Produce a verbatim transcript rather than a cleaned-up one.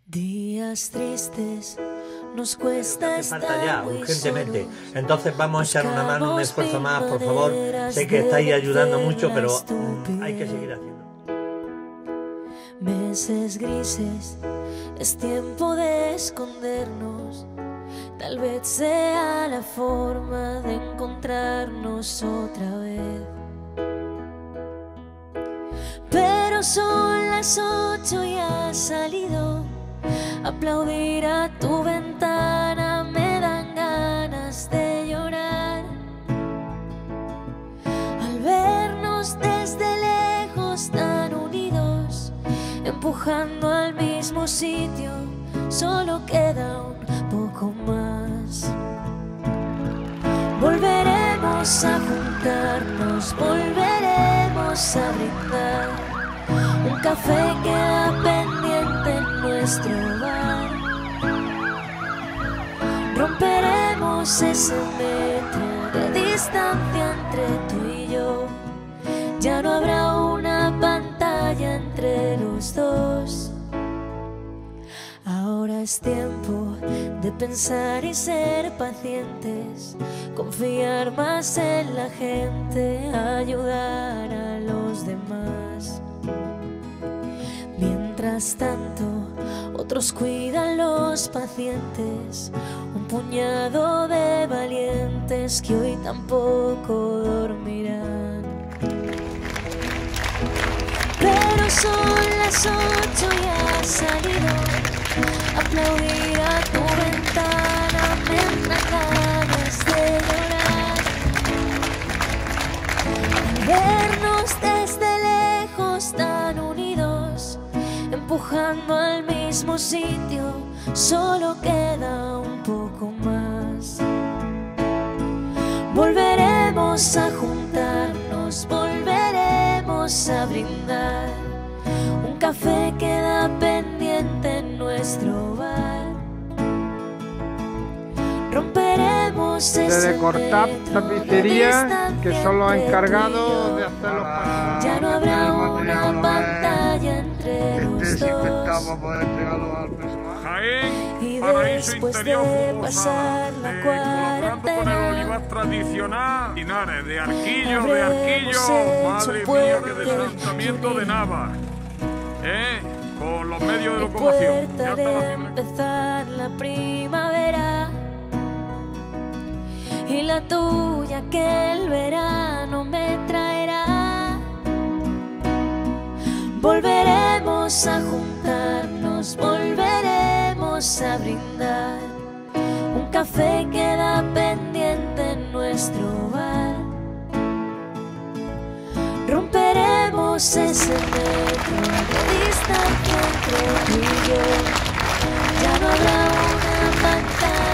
Días tristes, nos cuesta Hace falta ya, estar muy urgentemente. solos. Entonces vamos a echar una mano, un esfuerzo más, por Buscamos favor. maneras Sé que de estáis ayudando vencer mucho, la pero mm, estupidez. hay que seguir haciendo. Meses grises, es tiempo de escondernos. Tal vez sea la forma de encontrarnos otra vez. Pero son las ocho y has salido. Aplaudir a tu ventana me dan ganas de llorar. Al vernos desde lejos tan unidos, empujando al mismo sitio, solo queda un poco más. Volveremos a juntarnos, volveremos a brindar. Un café queda pendiente en nuestro bar. Romperemos ese metro de distancia entre tú y yo. Ya no habrá una pantalla entre los dos. Ahora es tiempo de pensar y ser pacientes, confiar más en la gente, ayudar a los demás. Mientras tanto, otros cuidan los pacientes, un puñado de valientes que hoy tampoco dormirán. Pero son las ocho y has salido. Aplaudir a tu ventana me dan ganas de llorar. Al vernos desde lejos tan unidos, empujando al mismo sitio, solo queda un poco más. Volveremos a juntarnos, volveremos a brindar. Un café queda pendiente en nuestro bar. Romperemos ese de cortar metro de tapicería, distancia que son los entre tú y encargados yo. de hacer los pasos. Ya no habrá una pantalla entre los dos. Desinfectamos para entregarlo al personal. Jaén, Y paraíso después interior de Fumosa, pasar la eh, colaborando con el cuarentena, olivar tradicional, Linares, de Arquillo, de habremos Arquillo, hecho madre un mía, que puente desplazamiento que de unir. Nava, eh, con los medios de Mi locomoción. puerta Ya está de la fibra. empezar la primavera y la tuya que el verano me traerá. Volveremos a juntarnos, volveremos a brindar. Un café queda pendiente en nuestro bar. Romperemos ese metro de distancia entre tú y yo. Ya no habrá una pantalla